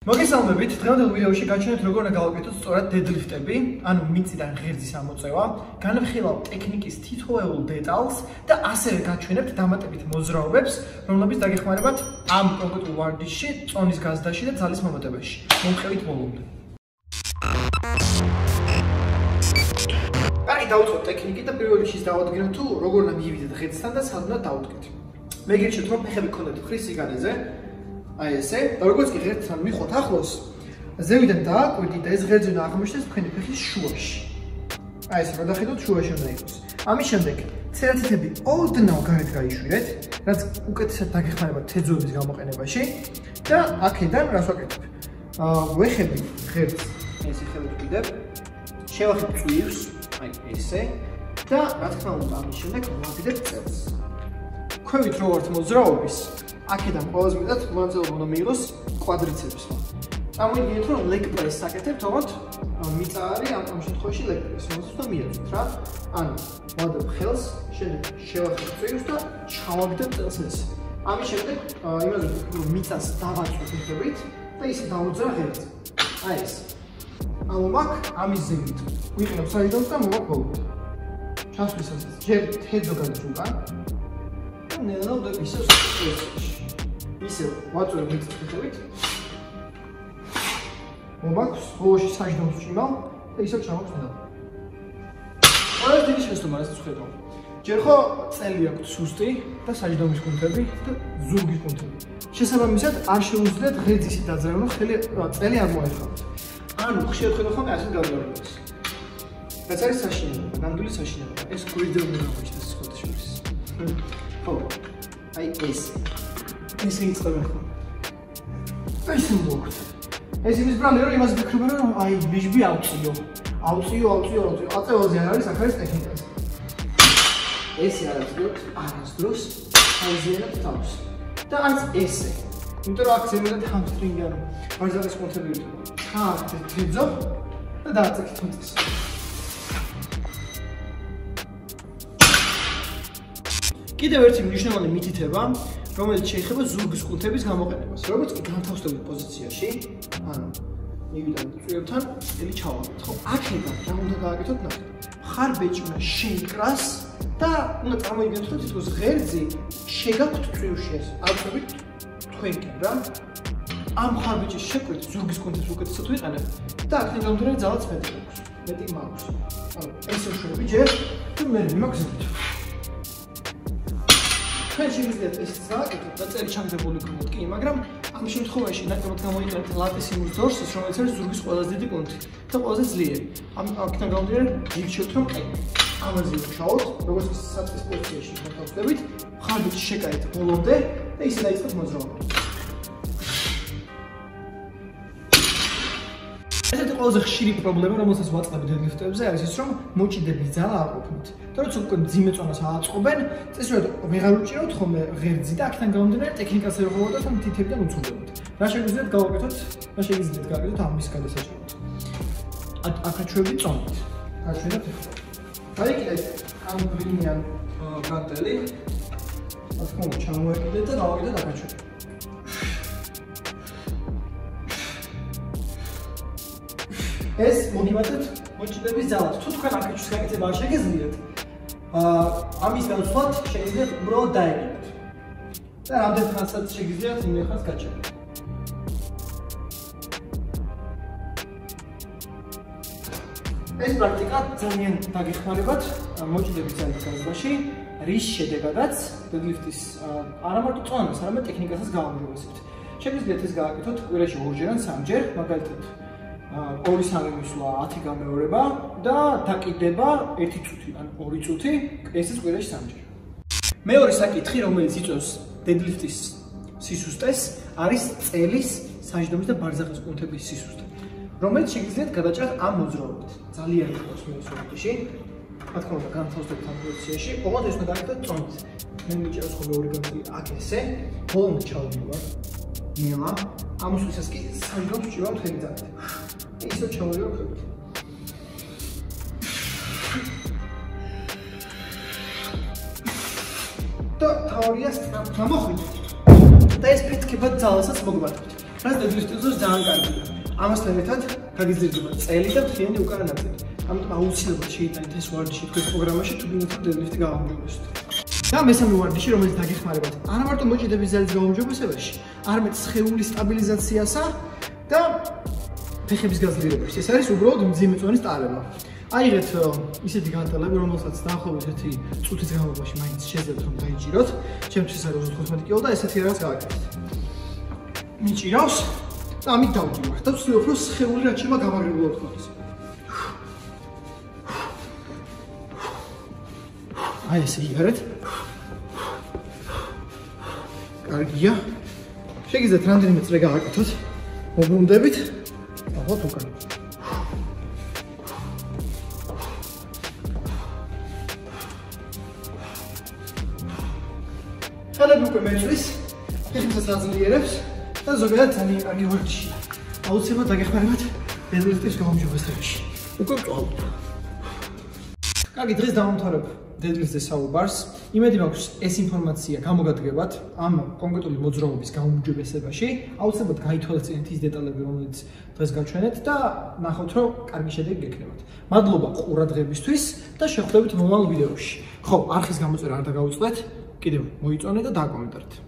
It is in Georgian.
მოგესალმებით, დღევანდელ ვიდეოში გაჩვენებთ როგორ უნდა გავაკეთოთ სწორად deadlift-ები, ანუ მიწიდან ღერძის ამოწევა, განვიხილავთ ტექნიკის თითოეულ დეტალს და ასევე გაჩვენებთ დამატებით მოძრაობებს, რომლებიც დაგეხმარებათ ამ კონკრეტულ ვარჯიშში, წონის გაზდაში და ძალის მომატებაში. მომყევით ბოლომდე. კარგი, დავუწყოთ ტექნიკი და პირველ რიგში დავადგინოთ თუ როგორ უნდა მივიდეთ ღერძთან და სად უნდა დავუდგეთ. მე გირჩევთ რომ ფეხები გქონდეთ ხრის სიგანეზე. აი ესე, და როგორც კი ღერძთან მივხოთ ახლოს, ზევიდან დააკვირდით და ეს ღერძი უნდა აღმოჩნდეს თქვენი ფეხის შუაში. აი ესე, რომ დახედოთ შუაში უნდა იყოს. ამის შემდეგ ცერაცითები ოდნავ გარეთ გაიშვირეთ, რაც უკეთესად დაგეხმარება თეძოების გამოყენებაში და აქედან რას ვაკეთებ? ვეხები ღერძს ესე ხელით ვკიდებ, შევახებ წვირს, აი ესე და რა თქმა უნდა ამის შემდეგ ვაგდებ წელს. ქვევით რო ვართ მოძრაობის აქედან ყველაზე მეტად მონაწილეობა უნდა მიიღოს კვადრიცეპსმა. წარმოვიდგინეთ რომ leg press საკეთებთ, თუმცა მიწა არის ამ შემთხვევაში leg press, რომელსაც უნდა მიაწვით რა. ანუ ვადებ ხელს, შემდეგ შევახებ წვირს და ჩავაგდებ წელს ეს. ამის შემდეგ იმაზე რომ მიწას დავაწვით ხებით და ისე დავუძრა ღერძი. აი ეს. ამომაქ ამის ზევით. ვიყენებ საიდანს და მოვაკ ბოლომდე. ჩასვლისას ჯერ თეძო გადაჭუგან. ნელა და ისე სწორად. ისე ვაწვევ მიწის ხებით. მომაქვს ბოლოში საჯდომს ვჭიმავ და ისე ჩავაწყდა. ყველა დიდი შეცდომა რასაც ვხედავ. ჯერ ხო წელი აქვს სუსტი და საჯდომის კუნთები და ზურგის კუნთები. შესაბამისად არ შეუძლიათ ღერძის დაძრავა, წელი არ მოეხავთ. ანუ ხშირად ხედავ ხოლმე ასე გავიარებს. რაც არის საშინელი, ნამდვილი საშინელი. ეს გვიძებნა მოიჭდეს სკოტაშორის. ხო. აი ეს. ეს იწყება ხო. ეს მოგწ. ეს იმის ბრალია რომ იმას ვფიქრობ რომ აი ბიჟბი ავწიო. ავწიო. აწევაზე არ არის, აქ არის ტექნიკაზე. ესე არასდროს, არასდროს აიზიანებ თავს. და არც ესე. იმიტომ რომ აქ ზემოდან ჰამსტრინგი არის. ვარზალის კონტროლი იქნება. ჩააგდეთ თეძო და დააწექით მიწას. კიდევ ერთი მნიშვნელოვანი მითითება, რომელიც შეეხება ზურგის კუნთების გამოყენებას. როგორც კი განთავსდებით პოზიციაში, ანუ მივიდეთ წვირთან, წელი ჩავაგდეთ, ხო? აქედან რა უნდა გააკეთოთ ნახეთ. ხარბეჭი უნდა შეიკრას და უნდა წარმოიდგინოთ, რომ თითქოს ღერძი შეგაქვთ წვირში ეს. აწვევით თქვენკენ რა. ამ ხარბეჭის შეკვეთ ზურგის კუნთებს უკეთესად ვიყენებ და აქედან გამომდინარე ძალაც მეტი აქვს. მეტი მაქვს. ანუ ესე ვშვები ჯერ და მე მიმაგზავნეთ. თქვენ შეგიძლიათ ისიც გააკეთოთ და წელი ჩამგებული გქონდეთ კი, მაგრამ ამ შემთხვევაში ნაკლებად გამოიყენებთ ლატისიმუს დორსს, რომელიც არის ზურგის ყველაზე დიდი კუნთი და ყველაზე ძლიერი. აქედან გამომდინარე გირჩევთ რომ ამაზე ვშაოთ, როგორც საწყის პოზიციაში განთავსდებით, ხარბეჭი შეკარეთ ბოლომდე და ისე დაიწყოთ მოძრაობა. ესეთი ყველაზე ხშირი პრობლემა, რომელსაც ვაწყობთ deadlift-ებზე, არის ის, რომ მოჭიდების ძალა აყოფნით. და როცა უკვე მძიმე წონას ააწყობენ, წესრიგად ვეღარ უჭირავთ ხოლმე ღერძი და აქედან გამომდინარე ტექნიკას ვერ ღვევთ და თითებიდან უცურდებთ. რა შეგიძლიათ გავაკეთოთ ამის გადასაჭიროდ. აკაჩვევი წონით. გაჩვენებთ ახლა. გაიკიდეთ ამ ბრინიან განტელი. ასე რომ ჩამოეკიდეთ და გავაკეთოთ აკაჩვევი. ეს მოგიმატეთ მოჭიდების ძალას. თუ თქვენ აკაჩვის გაკეთება არ შეგიძლიათ, ამის განსვლად შეგიძლიათ უბრალოდ დაეკიდეთ. და რამდენ ხანსაც შეგიძლიათ იმ ხანს გაჩერდეთ. ეს პრაქტიკა ძალიან დაგეხმარებათ მოჭიდების ძალის გაზრდაში, რის შედეგადაც deadlift-ის არა მარტო წონას, არამედ ტექნიკასაც გავაუმჯობესებთ. შეგიძლიათ ეს გააკეთოთ კვირაში ორჯერ ან სამჯერ, მაგალითად 2-3 მისვლა 10 გამეორება და დაკიდება 1 წუთი ან 2 წუთი, ესეც კვირაში 3ჯერ. მეორე საკითხი, რომელიც იწვევს deadlift-ის სისუსტეს, არის წელის, საჯდომის და ბარზახის კუნთების სისუსტე, რომელიც შეგიძლიათ გადაჭრათ ამ მოძრაობით. ძალიან გიხსოვს მე ეს ვიდეოში. რა თქმა უნდა, განთავსდებით ამ პოზიციაში, ოღონდ ეს უნდა გააკეთოთ წონით. მე მიჭირავს ხოლმე ორი განწელი აქ ესე, ბოლომდე ჩავდივარ. ნელა, ამისთვისაც კი საჯდომს ვჭირავ მთელი ძალით. ისე ჩავდივარ ხებით. და თავარია სწრაფად გამოხვიდეთ. და ეს ფეთქება ძალასაც მოგმართოთ. ხას deadlift-ზე ძალიან კარგია. ამასთან ერთად გაგიძლიერდება წელი და მთლიანი უკანა ნაწილი. ამიტომ აუცილებლად შეიტანეთ ეს ვარჯიში თქვენს პროგრამაში თუ გინდათ deadlift-ი გავაუმჯობესოთ. და მესამე ვარჯიში, რომელიც დაგეხმარებათ, არა მარტო მოჭიდების ძალის გაუმჯობესებაში, არამედ სხეულის სტაბილიზაციასა და ფეხების გაძლიერებაში. ეს არის უბრალოდ მძიმე წონის ტარება. აიღეთ ისეთი განტალები, რომელსაც დაახლოებით 1 წუთის განმავლობაში მაინც შეძლებთ რომ დაიჭიროთ. ჩემთვის არის 15 კილო და ესეთი რაღაც გავაკეთეთ. მიჭირავს და ამით დავდივართ და ვცდილობ რომ სხეული რაც შემა გამაგრებულად ხდეს. აი ესე იღერეთ. კარგია. შეგიძლიათ რამდენიმე წრე გავაკეთოთ. მოგვუნდებით. ალბათ უკან. ხელები უკვე მეწვის, ფეხებსაც აძლიერებს და ზოგადად ძალიან კარგი ვარჯიშია. აუცილებლად დაგეხმარებათ deadlift-ის გაუმჯობესებაში. უკვე ვწვალოთ. კარგი, დღეს დავამთავრებ deadlift-ზე საუბარს. იმედი მაქვს ეს ინფორმაცია გამოგადგებათ ამ კონკრეტული მოძრაობის გაუმჯობესებაში. აუცილებლად გაითვალისწინეთ ის დეტალები, რომელიც დღეს გაჩვენეთ და ნახავთ, რომ კარგი შედეგი გექნებათ. მადლობა ყურადღებისთვის და შევხვდებით მომავალ ვიდეოში. ხო, არხის გამოწერა არ დაგავიწყდეთ. კიდევ მოიწონეთ და დააკომენტარეთ.